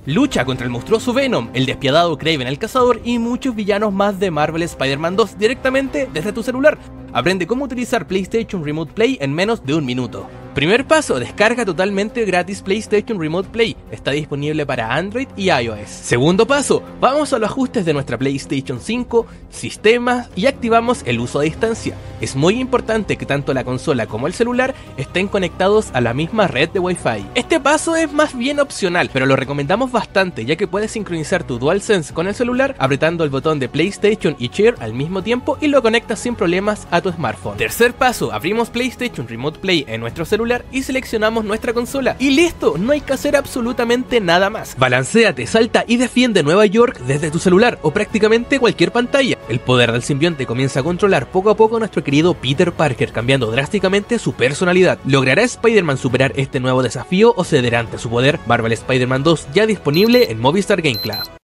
Lucha contra el monstruoso Venom, el despiadado Kraven el Cazador y muchos villanos más de Marvel Spider-Man 2 directamente desde tu celular. Aprende cómo utilizar PlayStation Remote Play en menos de un minuto. Primer paso, descarga totalmente gratis PlayStation Remote Play. Está disponible para Android y iOS. Segundo paso, vamos a los ajustes de nuestra PlayStation 5, sistemas y activamos el uso a distancia. Es muy importante que tanto la consola como el celular estén conectados a la misma red de Wi-Fi. Este paso es más bien opcional, pero lo recomendamos bastante ya que puedes sincronizar tu DualSense con el celular apretando el botón de PlayStation y Share al mismo tiempo y lo conectas sin problemas a tu smartphone. Tercer paso, abrimos PlayStation Remote Play en nuestro celular y seleccionamos nuestra consola. Y listo, no hay que hacer absolutamente nada más. Balanceate, salta y defiende Nueva York desde tu celular o prácticamente cualquier pantalla. El poder del simbionte comienza a controlar poco a poco a nuestro querido Peter Parker, cambiando drásticamente su personalidad. ¿Logrará Spider-Man superar este nuevo desafío o cederá ante su poder? Marvel Spider-Man 2 ya disponible en Movistar Game Club.